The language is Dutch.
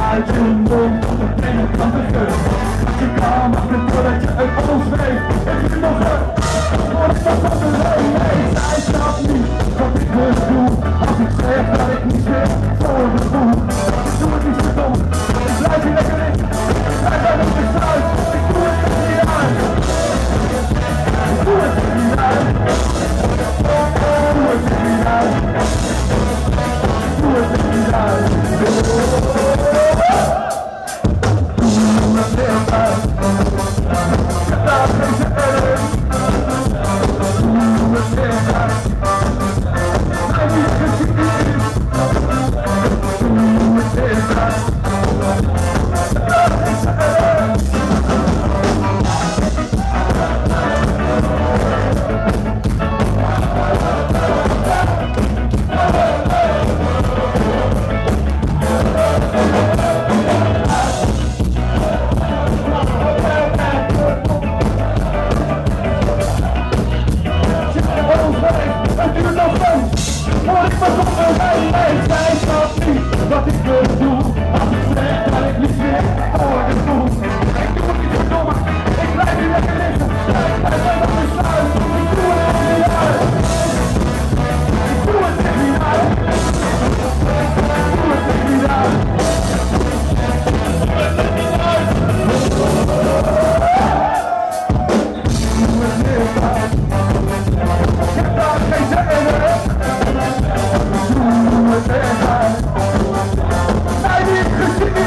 uit je mond tot het benen kan begeven. Als je kan maken doordat je uit ons weet. Heb je nog een woord dat van de leuk? Nee, zij snapt niet wat ik dus doe. Als ik zeg dat ik niet zit voor de boel. Ik doe het niet zo dom, ik blijf hier lekker in. Ik ben op de sluit, ik doe het er niet uit. Ik doe het er niet uit. Ik doe het er niet uit. Ik doe het er niet uit. Zij snapt niet wat ik wil doen. Als ik zeg dat ik niet zit voor de boel. Ik doe het niet zo dom, ik blijf hier lekker liggen. Ik ben op de sluit, ik doe het er niet uit. Ik doe het er niet uit. Ik doe het er niet uit. Ik doe het er niet uit. Ik doe het niet uit. Ik heb daar geen zin in. Zij niet gezien.